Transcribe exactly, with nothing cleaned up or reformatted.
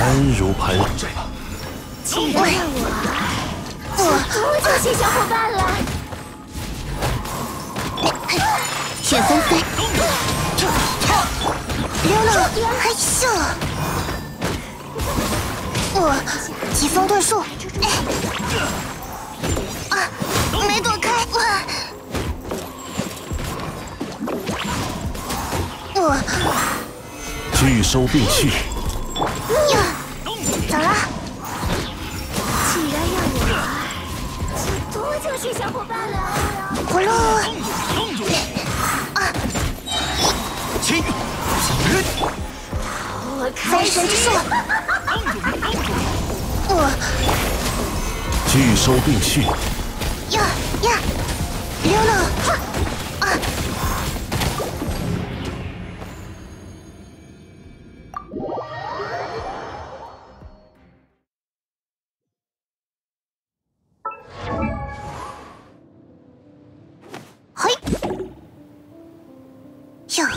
安如磐。 记得让我，我多这些小伙伴了。 旋风飞，溜了，嘿咻！我疾风遁术，哎，啊，没躲开，哇！我拒收并蓄。 呀，走了。 既然让我玩，就多这些小伙伴了。 葫芦，啊， 请我开始。 封神之术，我拒收并蓄。 呀呀，溜了，啊！嘿，呀！